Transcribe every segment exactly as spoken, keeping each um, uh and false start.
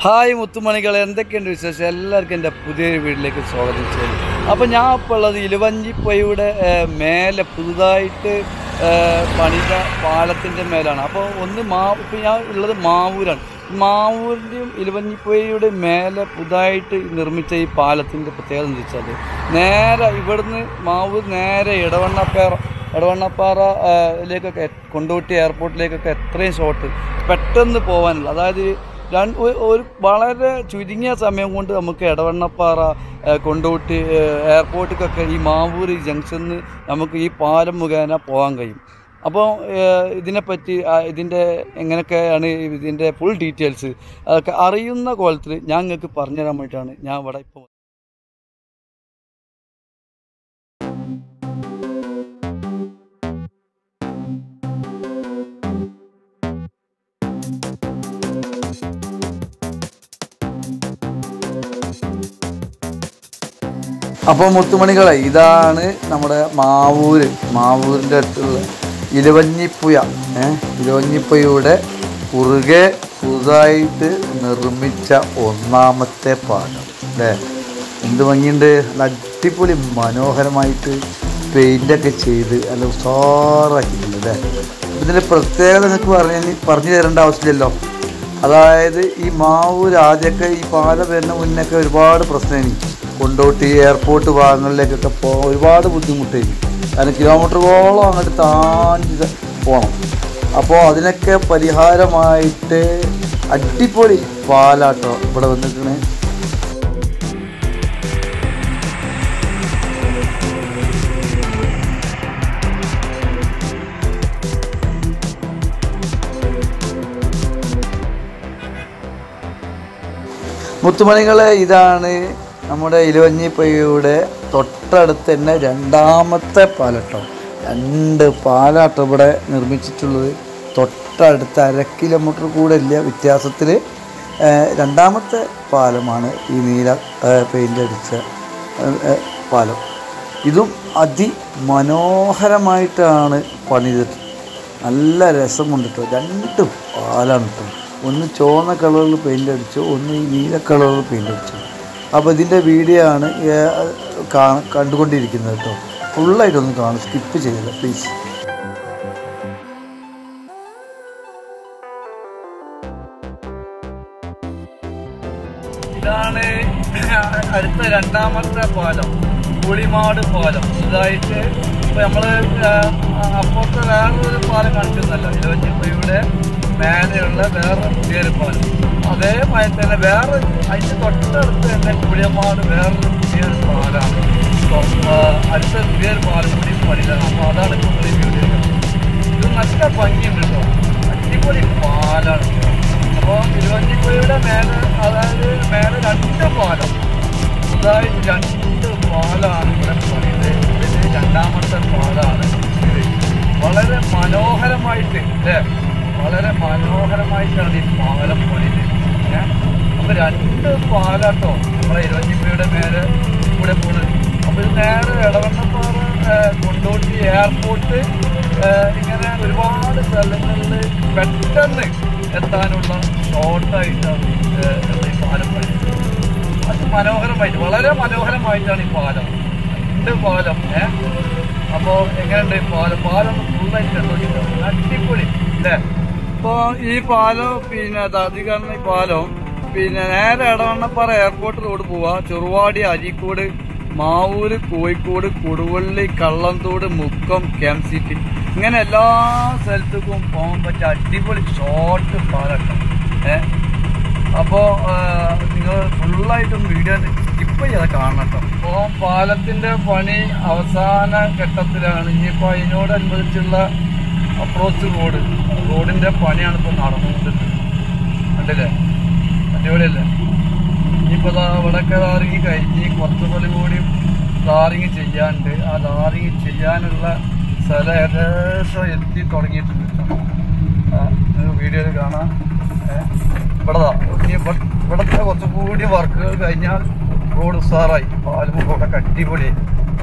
Hi മുത്തുമണികളെ, എന്തൊക്കെയുണ്ട് വിശേഷം? എല്ലാവർക്കും എൻ്റെ പുതിയൊരു വീട്ടിലേക്ക് സ്വാഗതം ചെയ്യുന്നു. അപ്പോൾ ഞാൻ ഇപ്പോൾ ഉള്ളത് ഇലവഞ്ഞിപ്പുഴയുടെ മേലെ പുതുതായിട്ട് പണിത പാലത്തിൻ്റെ മേലാണ്. അപ്പോൾ ഒന്ന് മാവ് ഇപ്പോൾ ഞാൻ ഉള്ളത് മാവൂരാണ്. മാവൂരിൻ്റെയും ഇലവഞ്ഞിപ്പുഴയുടെ മേലെ പുതുതായിട്ട് നിർമ്മിച്ച ഈ പാലത്തിൻ്റെ പ്രത്യേകത എന്ന് വെച്ചാൽ നേരെ ഇവിടുന്ന് മാവൂർ നേരെ ഇടവണ്ണപ്പാറ ഇടവണ്ണപ്പാറയിലേക്കൊക്കെ കൊണ്ടോട്ടി എയർപോർട്ടിലേക്കൊക്കെ എത്രയും ഷോട്ട് പെട്ടെന്ന് പോകാനുള്ള, അതായത് രണ്ട് ഒരു വളരെ ചുരുങ്ങിയ സമയം കൊണ്ട് നമുക്ക് ഇടവണ്ണപ്പാറ കൊണ്ടോട്ടി എയർപോർട്ടിക്കൊക്കെ ഈ മാവൂർ ജംഗ്ഷനിൽ നമുക്ക് ഈ പാലം മുഖേന പോകാൻ കഴിയും. അപ്പോൾ ഇതിനെപ്പറ്റി ഇതിൻ്റെ എങ്ങനെയൊക്കെയാണ് ഇതിൻ്റെ ഫുൾ ഡീറ്റെയിൽസ് അതൊക്കെ അറിയുന്ന കോലത്തിൽ ഞാൻ നിങ്ങൾക്ക് പറഞ്ഞു തരാൻ വേണ്ടിയിട്ടാണ് ഞാൻ ഇവിടെ ഇപ്പോൾ. അപ്പോൾ മുത്തുമണികളെ, ഇതാണ് നമ്മുടെ മാവൂര് മാവൂരിൻ്റെ അടുത്തുള്ള ഇലവഞ്ഞിപ്പുഴ. ഇലവഞ്ഞിപ്പുഴയുടെ കുറുകെ പുതുതായിട്ട് നിർമ്മിച്ച ഒന്നാമത്തെ പാലം അല്ലേ. എന്ത് ഭംഗിയുണ്ട്! നല്ല അടിപൊളി മനോഹരമായിട്ട് പെയിൻ്റൊക്കെ ചെയ്ത് നല്ല ഉഷാറാക്കിയിട്ടുണ്ട് അല്ലേ. ഇതിൻ്റെ പ്രത്യേകത നിങ്ങൾക്ക് പറഞ്ഞ് പറഞ്ഞു തരേണ്ട ആവശ്യമില്ലല്ലോ. അതായത് ഈ മാവൂർ ആദ്യമൊക്കെ ഈ പാലം വരുന്ന മുന്നൊക്കെ ഒരുപാട് പ്രശ്നമായി. കൊണ്ടോട്ടി എയർപോർട്ട് ഭാഗങ്ങളിലേക്കൊക്കെ പോകാൻ ഒരുപാട് ബുദ്ധിമുട്ടായി. കാരണം കിലോമീറ്ററുകളോളം അങ്ങോട്ട് താണ്ടി പോകണം. അപ്പോൾ അതിനൊക്കെ പരിഹാരമായിട്ട് അടിപൊളി പാലാട്ടോ ഇവിടെ വന്നിരിക്കണേ. മുത്തുമണികളെ, ഇതാണ് നമ്മുടെ ഇലവഞ്ഞിപ്പുഴയുടെ തൊട്ടടുത്ത് തന്നെ രണ്ടാമത്തെ പാലട്ടോ. രണ്ട് പാലാട്ടോ ഇവിടെ നിർമ്മിച്ചിട്ടുള്ളത്. തൊട്ടടുത്ത് അര കിലോമീറ്റർ കൂടെ ഇല്ല വ്യത്യാസത്തിൽ രണ്ടാമത്തെ പാലമാണ് ഈ നീല പെയിൻ്റ് അടിച്ച പാലം. ഇതും അതിമനോഹരമായിട്ടാണ് പണിതിട്ട്. നല്ല രസമുണ്ട് കേട്ടോ. രണ്ട് പാലാണ് കേട്ടോ. ഒന്ന് ചുവന്ന കളറിൽ പെയിൻ്റ് അടിച്ചു, ഒന്ന് ഈ നീല കളറിൽ പെയിൻ്റ് അടിച്ചു. അപ്പോൾ ഇതിൻ്റെ വീഡിയോ ആണ് കണ്ടുകൊണ്ടിരിക്കുന്നത് കേട്ടോ. ഫുള്ളായിട്ടൊന്ന് കാണും, സ്കിപ്പ് ചെയ്യില്ല പ്ലീസ്. ഇതാണ് അടുത്ത രണ്ടാമത്തെ പാലം, പുളിമാട് പാലം. ഇതായിട്ട് ഇപ്പോൾ നമ്മൾ അപ്പുറത്തെ വേറൊരു പാലം കാണിക്കുന്നല്ലോ, ഇലവഞ്ഞിപ്പുഴയുടെ മേലെയുള്ള വേറെ പുതിയൊരു പാലം. അതേമാതിരി തന്നെ വേറെ അതിൻ്റെ തൊട്ടടുത്ത് തന്നെ പുളിയമാട് വേറൊരു പുതിയൊരു പാലമാണ്. അടുത്ത പുതിയൊരു പാലം കൂടി പണിതാണ്. അപ്പോൾ അതാണ് ഇപ്പോൾ ഈ വീഡിയോ. ഇത് നല്ല ഭംഗിയുണ്ട് കേട്ടോ, അടിപൊളി പാലാണ്. അപ്പോൾ ഇലവഞ്ഞിപ്പുഴയുടെ മേലെ, അതായത് മേലെ രണ്ട് പാലം, അതായത് രണ്ട് പാലാണ് ഇവിടെ പണിത്. ഇതിന് രണ്ടാമത്തെ പാലാണ് ഇത്. വളരെ മനോഹരമായിട്ട് അല്ലേ, വളരെ മനോഹരമായിട്ടാണ് ഈ പാലം പണിത്. അപ്പോൾ രണ്ട് പാലാട്ടോ നമ്മളെ ഇലവഞ്ഞിപ്പുഴയുടെ മേലെ കൂടെ പോണത്. അപ്പോൾ ഇത് നേരെ ഇടവണ്ണപ്പാറ കൊണ്ടോട്ടി എയർപോർട്ട് ഇങ്ങനെ ഒരുപാട് സ്ഥലങ്ങളിൽ പെട്ടെന്ന് എത്താനുള്ള ഷോർട്ടായിട്ടാണ് ഈ പാലം പണിത്. അത് മനോഹരമായിട്ട്, വളരെ മനോഹരമായിട്ടാണ് ഈ പാലം, രണ്ട് പാലം. ഏഹ് അപ്പോൾ എങ്ങനെയുണ്ട് പാലം? പാലം ഫുള്ളായിട്ട് കണ്ടോണ്ടിട്ടാണ്, അടിപൊളി അല്ലേ. ഇപ്പോൾ ഈ പാലം പിന്നെ അധികം ഈ പാലം പിന്നെ നേരെ ഇടവണ്ണപ്പാറ എയർപോർട്ട് റോഡ് പോവുക, Cheruvadi, Areekode, Mavoor, Kozhikode, Koduvally, Kallamthode, Mukkam, K M C T, ഇങ്ങനെ എല്ലാ സ്ഥലത്തേക്കും പോകാൻ പറ്റിയ അടിപൊളി ഷോർട്ട് പാലട്ടോ. ഏഹ് അപ്പോൾ നിങ്ങൾ ഫുള്ളായിട്ടും വീഡിയോ സ്കിപ്പ് ചെയ്യാതെ കാണണം കേട്ടോ. അപ്പോൾ പാലത്തിൻ്റെ പണി അവസാന ഘട്ടത്തിലാണ്. ഇനിയിപ്പോൾ അതിനോടനുബന്ധിച്ചുള്ള അപ്രോച്ച് റോഡ് റോഡിൻ്റെ പണിയാണ് ഇപ്പോൾ നടന്നുകൊണ്ടിരിക്കുന്നത്. കണ്ടില്ലേ, അടിപൊളിയല്ലേ. ഇനിയിപ്പോൾ ഇതാ ഇവിടെയൊക്കെ ധാറിങ് കഴിഞ്ഞ് കുറച്ച് സ്ഥലം കൂടി ധാറിങ് ചെയ്യാനുണ്ട്. ആ ധാറിങ് ചെയ്യാനുള്ള സ്ഥലം ഏകദേശം എത്തി തുടങ്ങിയിട്ടുണ്ട്. നിങ്ങൾക്ക് വീഡിയോയിൽ കാണാം. ഇവിടെ ഇനി ഇവിടുത്തെ കുറച്ചും കൂടി വർക്കുകൾ കഴിഞ്ഞാൽ റോഡ് ഉസാറായി, പാലും റോഡൊക്കെ അടിപൊളിയായി.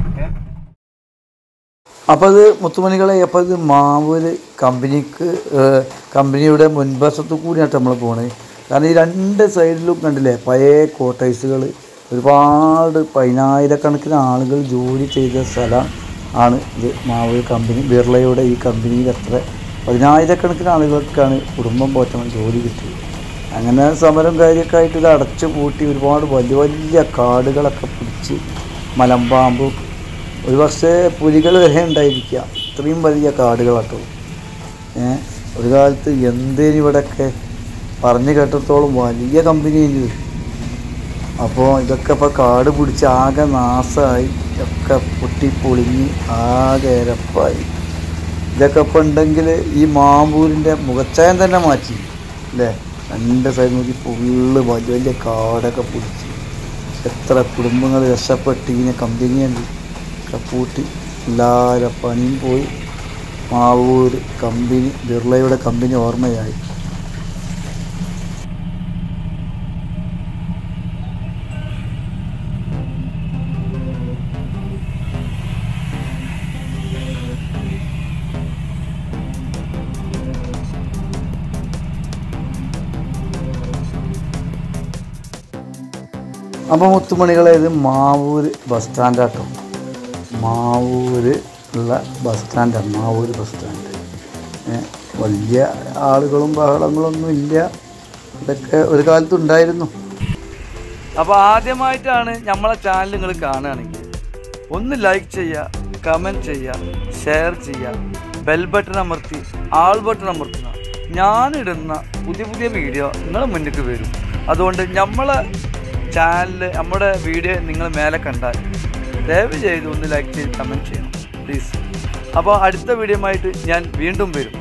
അപ്പോൾ അത് മുത്തുമണികളെ, അപ്പോൾ ഇത് മാവൂര് കമ്പനിക്ക് കമ്പനിയുടെ മുൻവശത്തു കൂടിയായിട്ട് നമ്മൾ പോണേ. കാരണം ഈ രണ്ട് സൈഡിലും കണ്ടില്ലേ പഴയ കോട്ടേഴ്സുകൾ, ഒരുപാട് പതിനായിരക്കണക്കിന് ആളുകൾ ജോലി ചെയ്ത സ്ഥലം ആണ് ഇത്. മാവൂർ കമ്പനി ബിർളയുടെ ഈ കമ്പനിയിൽ എത്ര പതിനായിരക്കണക്കിന് ആളുകൾക്കാണ് കുടുംബം പോറ്റണം ജോലി കിട്ടിയത്. അങ്ങനെ സമരം കാര്യമൊക്കെ ആയിട്ട് ഇത് അടച്ചു പൂട്ടി ഒരുപാട് വലിയ വലിയ കാടുകളൊക്കെ പിടിച്ച് മലമ്പാമ്പ്, ഒരു പക്ഷേ പുലികൾ വരെ ഉണ്ടായിരിക്കുക, ഇത്രയും വലിയ കാടുകളാട്ടോ. ഏഹ് ഒരു കാലത്ത് എന്തേലും ഇവിടെയൊക്കെ പറഞ്ഞു കേട്ടിടത്തോളം വലിയ കമ്പനിയായിരുന്നു. അപ്പോൾ ഇതൊക്കെ ഇപ്പോൾ കാട് പിടിച്ച് ആകെ നാശമായി, ഒക്കെ പൊട്ടിപ്പൊളിഞ്ഞ് ആകെ ഇരപ്പായി. ഇതൊക്കെ ഇപ്പോൾ ഉണ്ടെങ്കിൽ ഈ മാമ്പൂരിൻ്റെ മുഖച്ഛായം തന്നെ മാറ്റി അല്ലേ. രണ്ട് സൈഡ് നോക്കി ഫുള്ള് വലിയ വലിയ കാടൊക്കെ പിടിച്ച് എത്ര കുടുംബങ്ങൾ രക്ഷപ്പെട്ട് ഇങ്ങനെ കമ്പനിയുണ്ട് ഒക്കെ പൂട്ടി എല്ലാവരും പണിയും പോയി. മാവൂർ കമ്പനി ബിർളയുടെ കമ്പനി ഓർമ്മയായി. അപ്പോൾ മുത്തുമണികളെ, ഇത് മാവൂർ ബസ് സ്റ്റാൻഡാട്ടോ. മാവൂർ ഉള്ള ബസ് സ്റ്റാൻഡാണ് മാവൂർ ബസ് സ്റ്റാൻഡ്. വലിയ ആളുകളും ബഹളങ്ങളൊന്നും ഇല്ല, ഇതൊക്കെ ഒരു കാലത്തുണ്ടായിരുന്നു. അപ്പോൾ ആദ്യമായിട്ടാണ് നമ്മളെ ചാനൽ നിങ്ങൾ കാണുകയാണെങ്കിൽ ഒന്ന് ലൈക്ക് ചെയ്യുക, കമൻറ്റ് ചെയ്യുക, ഷെയർ ചെയ്യുക, ബെൽ ബട്ടൺ അമർത്തി ആൾ ബട്ടൺ അമർത്തുക. ഞാനിടുന്ന പുതിയ പുതിയ വീഡിയോ നിങ്ങളുടെ മുന്നിലേക്ക് വരും. അതുകൊണ്ട് നമ്മളെ ചാനൽ, നമ്മുടെ വീഡിയോ നിങ്ങൾ മേലെ കണ്ടാൽ ദയവ് ചെയ്ത് ഒന്ന് ലൈക്ക് ചെയ്ത് കമൻറ്റ് ചെയ്യണം പ്ലീസ്. അപ്പോൾ അടുത്ത വീഡിയോ ആയിട്ട് ഞാൻ വീണ്ടും വരും.